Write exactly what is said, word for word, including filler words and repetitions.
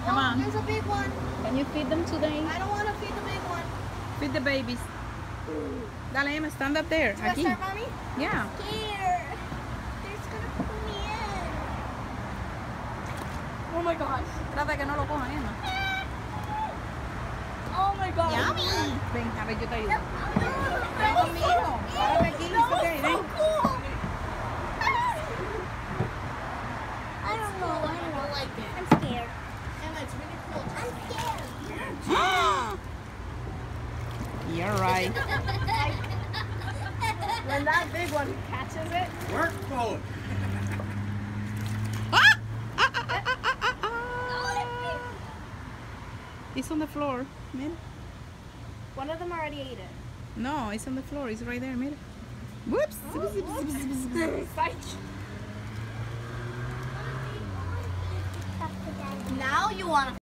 Come oh, on. There's a big one. Can you feed them today? I don't want to feed the big one. Feed the babies. Dale, Emma, stand up there. Do Aquí. I start, Mommy? Yeah. I'm scared. They're just gonna pull me in. Oh my gosh. Trata que no lo cojan, Emma. Oh my god. Yummy. Ven, a ver, yo te ayudo. Ven That was conmigo. so, Párate aquí. that It's was okay. so Ven. cool. I don't know. I don't know. Like it. I'm scared. Emma, it's really cool. I'm scared. You're right. When that big one catches it. Work for it. Ah! Ah, ah, ah, ah, ah, ah. It's on the floor. Mira. One of them already ate it. No, it's on the floor. It's right there. Mira. Whoops. Psych. Now you want to